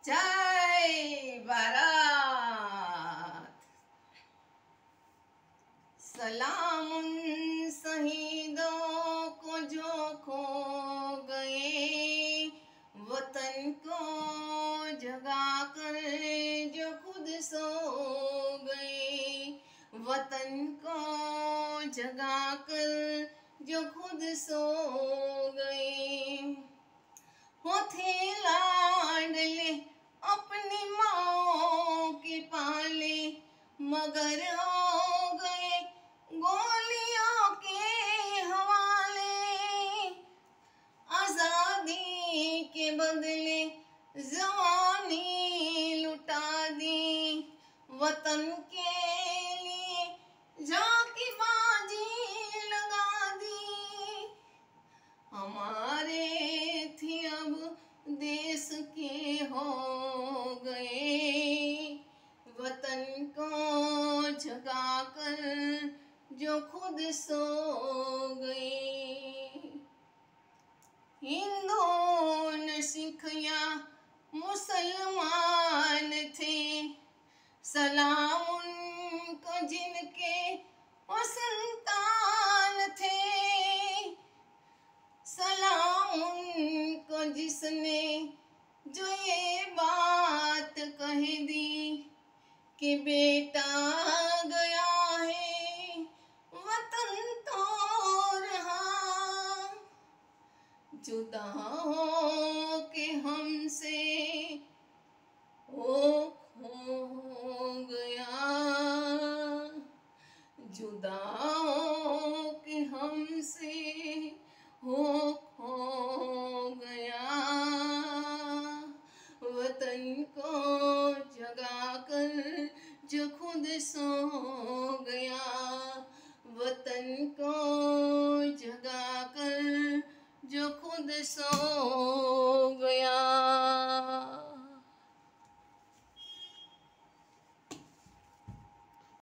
जय भारत। सलाम उन शहीदों को जो खो गए, वतन को जगा कर जो खुद सो गए, वतन को जगा कर जो खुद सो गए। वो थे लाडले अपनी माँ के पाले, मगर हो गए गोलियों के हवाले। आजादी के बदले जवानी लुटा दी, वतन के लिए जाकी बाजी लगा दी। हमारे थे अब देश के हो गए, वतन को जगा कर जो खुद सो गए। हिंदू न सिख या मुसलमान थे, सलाम उनको जिनके वो संतान थे। सलाम उनको जिसने जो ये बात कह दी कि बेटा गया है वतन तो रहा, जुदा हो के हमसे वो खो गया, जुदा हो के हमसे हो खो गया। वतन को जगा कर जो खुद सो गया, वतन को जगा कर जो खुद सो